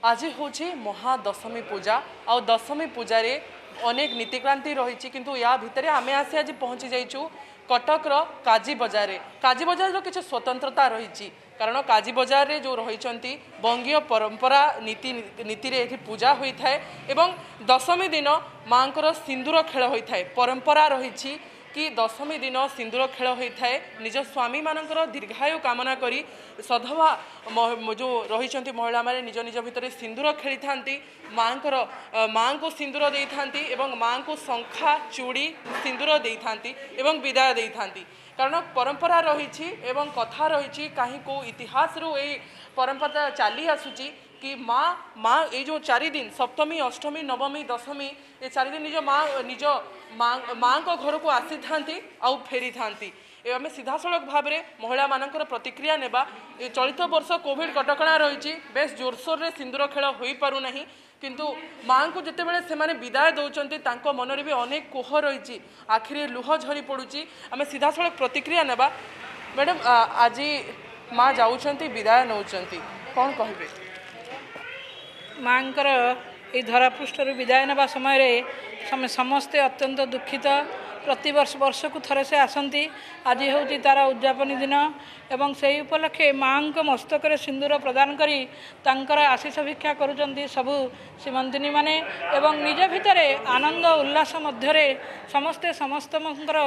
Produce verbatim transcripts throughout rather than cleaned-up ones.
आज हूँ महादशमी पूजा आ दशमी पूजारे अनेक नीतिक्रांति रही किंतु या भितर आम आसी आज पहुँची जाइचु कटकर काजी बजार काजी बजार किसी स्वतंत्रता रही कारण काजी बजार रे जो रही बंगीय परंपरा नीति नीति रे पूजा होता है एवं दशमी दिन माँ को सिंदूर खेल होता है परंपरा रही कि दशमी दिन सिंदूर खेल होता है निज स्वामी मानकर दीर्घायु कामना करी सधवा जो रही महिला माने निज निज भितर सिंदूर खेली था माँ माँ को सिंदूर दे था माँ को शंखा चूड़ी सिंदूर दे था विदाय दे था कारण परंपरा रही एवं कथा रही कहीं को इतिहास रू ए परंपरा चली आसूची कि माँ माँ ये जो चारि दिन सप्तमी अष्टमी नवमी दशमी ये चारि दिन निज माँ निज माँ माँ को घर को आसी था आउ फेरी था आम सीधा सड़क भाव में महिला मानकर प्रतिक्रिया नेबा चलित वर्ष कोविड कटकणा रही बेस जोरसोर रे सिंदूर खेल हो पारुना किंतु माँ को जिते बड़े से विदाय दौरान मन भी अनेक कोह रही आखिरी लुह झरी पड़ुची आम सीधा सड़क प्रतिक्रिया नेबा मैडम आज माँ जाऊँच विदाय नौ कौन कहे माँकर ये धरापृष्ठ विदाय नेबा समय समस्ते अत्यंत दुखित प्रति वर्ष वर्ष को थरे से आसती आज हूँ तार उद्यापनी दिन एवं से उपलक्षे माँ मस्तक सिंदूर प्रदान करी तांकर आशीष भिक्षा करुचंती सबु सीमंतिनी माने एवं निज भितर आनंद उल्लास मध्यरे समस्ते समस्त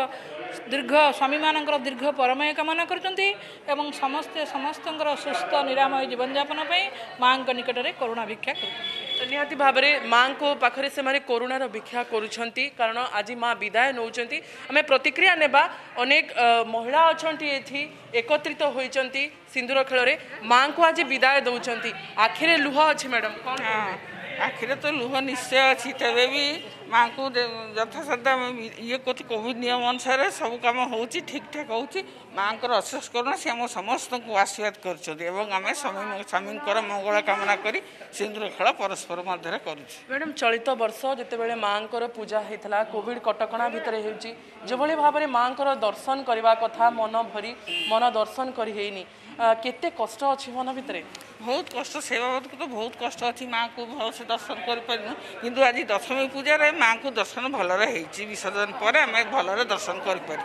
दीर्घ स्वामी मानकर दीर्घ परमय कामना करुचंती एवं समस्ते समस्त सुस्थ निरामय जीवन यापन माँ निकट में करुणा भिक्षा कर निहाती भाव में माँ को पाखरे से माने करुणार भिक्षा करुछंती कारण आज माँ विदाय नौचंती आमे प्रतिक्रिया नेबा अनेक महिला अछंती एथि एकत्रित होइचंती सिंदूर खेल रे माँ को आज विदाय दौचंती आखिरे लुह अछि मैडम कौन आखिरे तो लुह निश्चय अच्छी तेरे भी माँ को यथासाध्य ये कथी कोविड नियम अनुसार सब कम हो ठीक ठाक हो माँ को अशेष करुणा सी आम समस्त को आशीर्वाद कर स्वामी मंगल कामना करी सिंदूर खेल परस्पर मध्य कर मैडम चलित वर्ष जिते माँ को पूजा होता कोविड कटकणा भितर जो भाव में माँ को दर्शन करने कथा मन भरी मन दर्शन करनी केते कष्ट अच्छी मन भितर बहुत कष्ट से बाबद को तो बहुत कष्ट अच्छी माँ को भल से दर्शन कर किंतु आज दशमी पूजा माँ को दर्शन भलरे होती विसर्जन पर आम भलरे दर्शन कर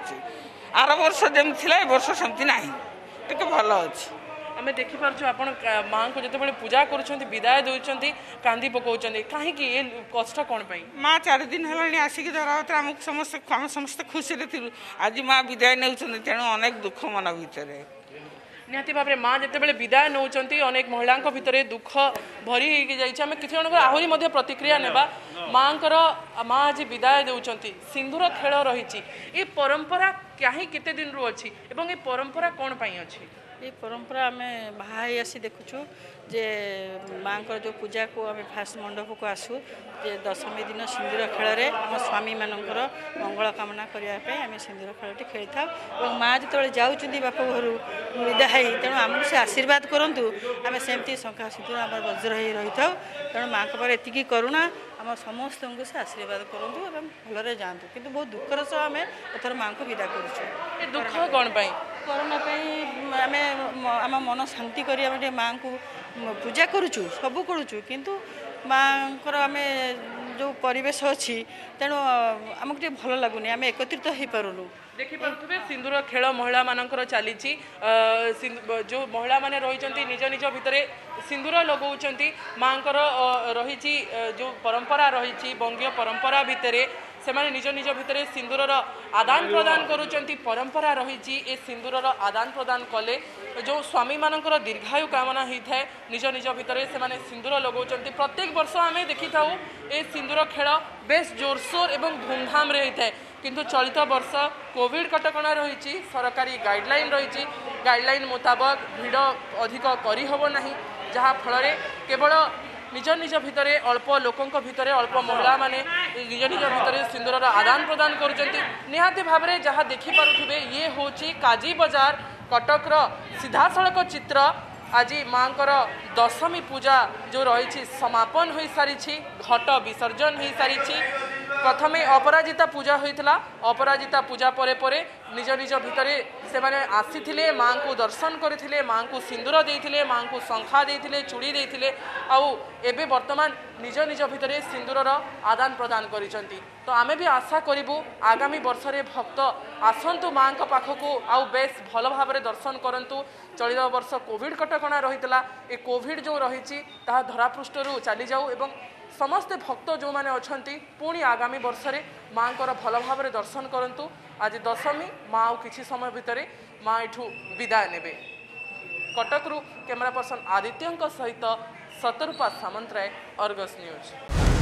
आर वर्ष जमी थी ए वर्ष सेमती ना टे भल अच्छी आम देखिपुर आप माँ को जिते बड़े पूजा कर विदाय दौरान कांदी पकाउं कहीं ये कष्ट कौन पाई माँ चार दिन है आसिक धरावत आमको समस्त आम समस्त खुशी थी आज माँ विदाय नौ तेणु अनेक दुख मन भितर निहाती भाव में माँ जिते विदाय नौ अनेक महिला भितर दुख भरी जाम किसी जन आहरी प्रतिक्रिया नेबा माँ माँ आज विदाय दौरान सिंदूर खेल रही ये परंपरा कहीं केते दिन रू अच्छी एवं ये परंपरा कौन पाई अच्छी ये परंपरा आम बाहर आसी देखुचु जे माँ को जो पूजा को आम फास्ट मंडप को आसू जे दशमी दिन सिंदूर खेल में आम स्वामी मानकर मंगल कामना करने आम सिंदूर खेलटी खेली था और माँ जो जाऊँगी बाप घर विदाय तेणु आमको से आशीर्वाद करूँ आम सेमती शंखा सिंदूर आम वज्र हो रही था तेणु माँ को एति करुणा आम समस्त को से आशीर्वाद करूँ और भलरे जातु कि बहुत दुखर सह आम एथर माँ को विदा कर दुख कौन पाई करोना आम आम मन शांति करी आम माँ को पूजा करुचु सब करुचु किंतु माँ को आम जो परिवेश अच्छी तेणु आमको टे भल लगुनि आम एकत्रित हो पारुनु देखिपे सिंदूर खेल महिला मानकर चली जो महिला माने रही निज निज भितर सिंदूर लगाउं माँ रही जो परंपरा रही बंगीय परंपरा भितर से माने निज निज भितर सिंदूर आदान प्रदान करुँच परंपरा रही ए सिंदूर आदान प्रदान कले जो स्वामी मानकर दीर्घायु कामना होता है निज निज भितर से माने सिंदूर लगाउं प्रत्येक वर्ष आम देखी था ए सिंदूर खेल बेस जोरसोर एवं धूमधाम रे होता है किंतु चलित वर्ष कोविड कटकणा रही सरकारी गाइडलाइन रही गाइडलाइन मुताबक भीड़ अधिक करहब ना जहाँ फल केवल निज निज भितर अल्प लोकों भितर अल्प महिला माने निज निज भितर सिंदूर आदान प्रदान करुँच भाव में जहाँ देखिपे ये हूँ काजी बजार कटकर सीधा सड़क चित्र आज माँ दशमी पूजा जो रही समापन हो सारी घट विसर्जन हो सारी प्रथमे अपराजिता पूजा होता अपराजिता पूजा परे परे निज निज भितर से आसी माँ को दर्शन करते माँ को सिंदूर देते माँ को शंखा देते चूड़ी देते आउ एबे वर्तमान निज निज भितर सिंदूरर आदान प्रदान करिसंती। तो आमे भी आशा करिबु आगामी वर्ष रे भक्त आसंतु माँ पाखक आउ बेस भल भाव दर्शन करंतु। चलित वर्ष कोविड कटकणा रही ए कोविड जो रही धरापृष्ठरू चली जाऊ एवं समस्ते भक्त जो मैंने अच्छा पुणी आगामी वर्ष में माँ भल भाव दर्शन करंतु। आज दशमी माँ आउ किछि समय भितर माँ एठू विदाय नेबे। कटकरू कैमरा पर्सन आदित्य सहित सतरूपा सामंतराय, अर्गस न्यूज।